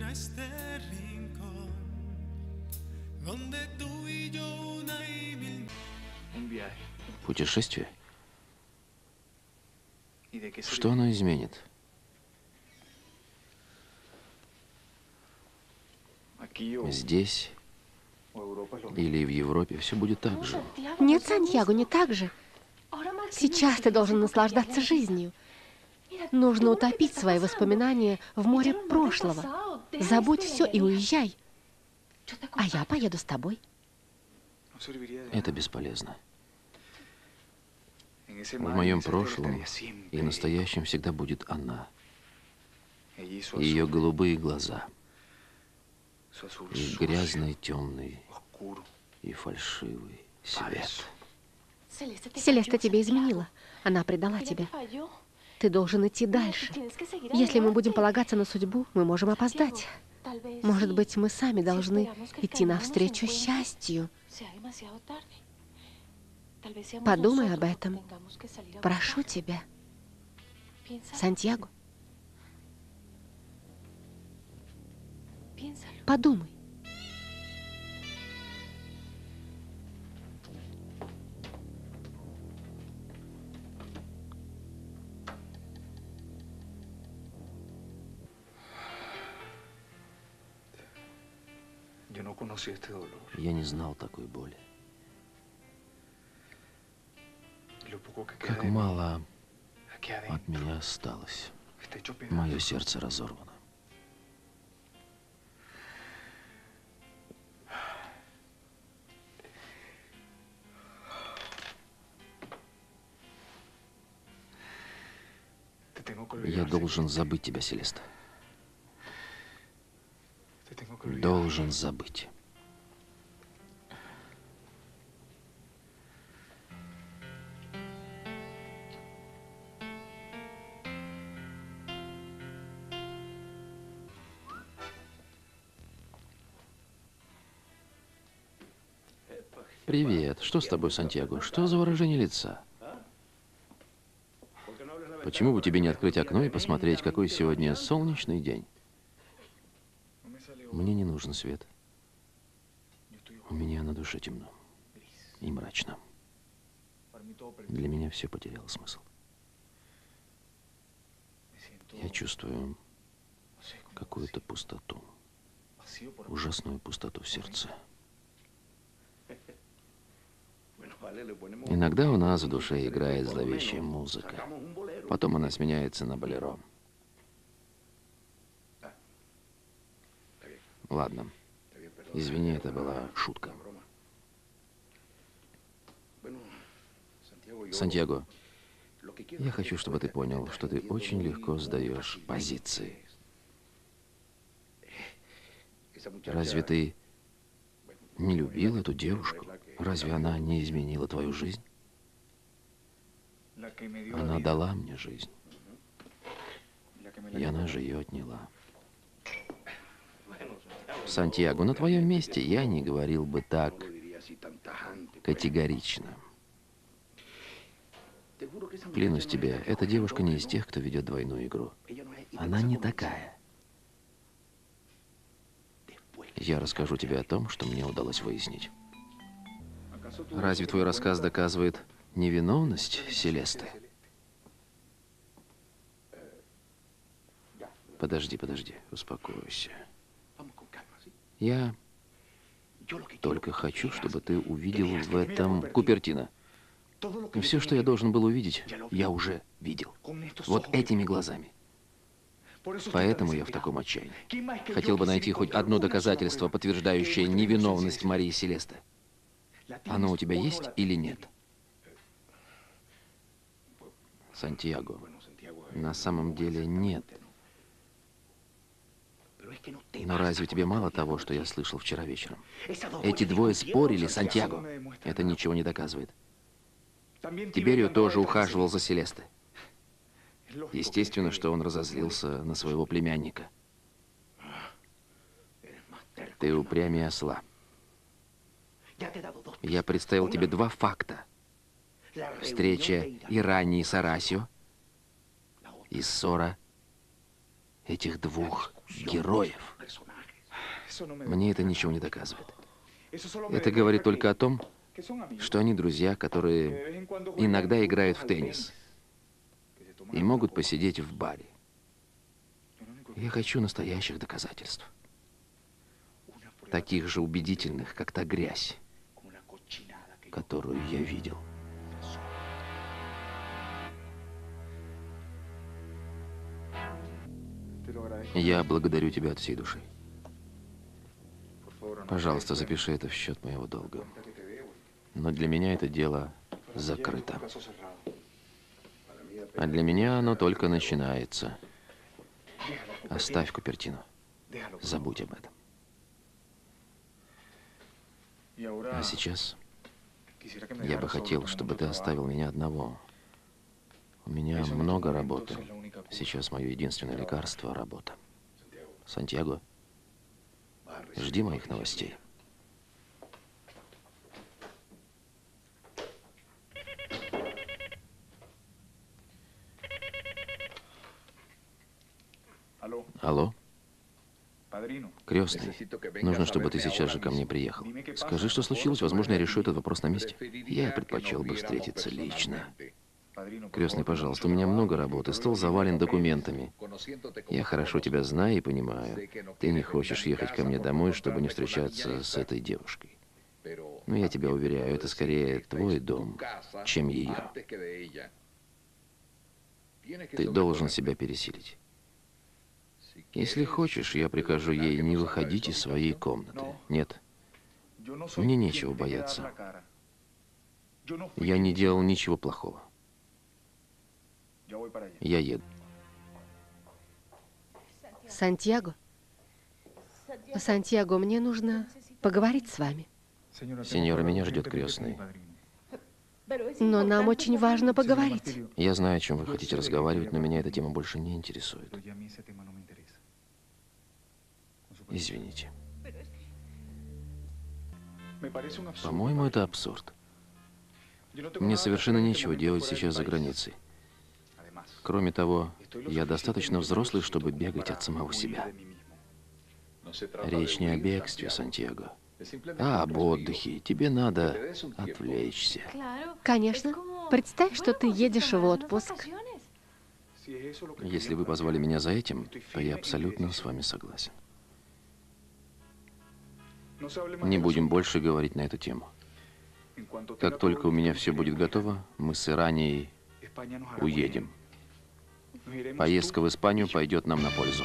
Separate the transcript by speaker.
Speaker 1: Путешествие? Что оно изменит? Здесь или в Европе все будет так же.
Speaker 2: Нет, Сантьяго, не так же. Сейчас ты должен наслаждаться жизнью. Нужно утопить свои воспоминания в море прошлого. Забудь все и уезжай. А я поеду с тобой.
Speaker 1: Это бесполезно. В моем прошлом и настоящем всегда будет она. Ее голубые глаза. И грязный, темный и фальшивый свет.
Speaker 2: Селеста тебя изменила. Она предала тебя. Ты должен идти дальше. Если мы будем полагаться на судьбу, мы можем опоздать. Может быть, мы сами должны идти навстречу счастью. Подумай об этом. Прошу тебя. Сантьяго. Подумай.
Speaker 1: Я не знал такой боли. Как мало от меня осталось. Мое сердце разорвано. Я должен забыть тебя, Селеста. Должен забыть. Привет. Что с тобой, Сантьяго? Что за выражение лица? Почему бы тебе не открыть окно и посмотреть, какой сегодня солнечный день? Мне не нужен свет. У меня на душе темно и мрачно. Для меня все потеряло смысл. Я чувствую какую-то пустоту. Ужасную пустоту в сердце. Иногда у нас в душе играет зловещая музыка. Потом она сменяется на болеро. Ладно. Извини, это была шутка. Сантьяго, я хочу, чтобы ты понял, что ты очень легко сдаешь позиции. Разве ты не любил эту девушку? Разве она не изменила твою жизнь? Она дала мне жизнь. И она же ее отняла. Сантьяго, на твоем месте я не говорил бы так категорично. Клянусь тебе, эта девушка не из тех, кто ведет двойную игру. Она не такая. Я расскажу тебе о том, что мне удалось выяснить. Разве твой рассказ доказывает невиновность Селесты? Подожди, успокойся. Я только хочу, чтобы ты увидел в этом... Купертино. Все, что я должен был увидеть, я уже видел. Вот этими глазами. Поэтому я в таком отчаянии. Хотел бы найти хоть одно доказательство, подтверждающее невиновность Марии Селесты. Оно у тебя есть или нет? Сантьяго, на самом деле нет. Но разве тебе мало того, что я слышал вчера вечером? Эти двое спорили, Сантьяго. Это ничего не доказывает. Тиберио тоже ухаживал за Селестой. Естественно, что он разозлился на своего племянника. Ты упрямее осла. Я представил тебе два факта. Встреча Ирани и Сарасио и ссора этих двух героев. Мне это ничего не доказывает. Это говорит только о том, что они друзья, которые иногда играют в теннис и могут посидеть в баре. Я хочу настоящих доказательств. Таких же убедительных, как та грязь, которую я видел. Я благодарю тебя от всей души. Пожалуйста, запиши это в счет моего долга. Но для меня это дело закрыто. А для меня оно только начинается. Оставь Купертино. Забудь об этом. А сейчас я бы хотел, чтобы ты оставил меня одного. У меня много работы. Сейчас мое единственное лекарство — работа. Сантьяго, жди моих новостей. Алло? Крестный, нужно, чтобы ты сейчас же ко мне приехал. Скажи, что случилось, возможно, я решу этот вопрос на месте. Я предпочел бы встретиться лично. Крестный, пожалуйста, у меня много работы, стол завален документами. Я хорошо тебя знаю и понимаю. Ты не хочешь ехать ко мне домой, чтобы не встречаться с этой девушкой. Но я тебя уверяю, это скорее твой дом, чем ее. Ты должен себя пересилить. Если хочешь, я прикажу ей не выходить из своей комнаты. Нет, мне нечего бояться. Я не делал ничего плохого. Я еду.
Speaker 2: Сантьяго? Сантьяго, мне нужно поговорить с вами.
Speaker 1: Сеньора, меня ждет крестный.
Speaker 2: Но нам очень важно поговорить.
Speaker 1: Я знаю, о чем вы хотите разговаривать, но меня эта тема больше не интересует. Извините. По-моему, это абсурд. Мне совершенно нечего делать сейчас за границей. Кроме того, я достаточно взрослый, чтобы бегать от самого себя. Речь не о бегстве, Сантьяго, а об отдыхе. Тебе надо отвлечься.
Speaker 2: Конечно. Представь, что ты едешь в отпуск.
Speaker 1: Если вы позвали меня за этим, то я абсолютно с вами согласен. Не будем больше говорить на эту тему. Как только у меня все будет готово, мы с Иранией уедем. Поездка в Испанию пойдет нам на пользу.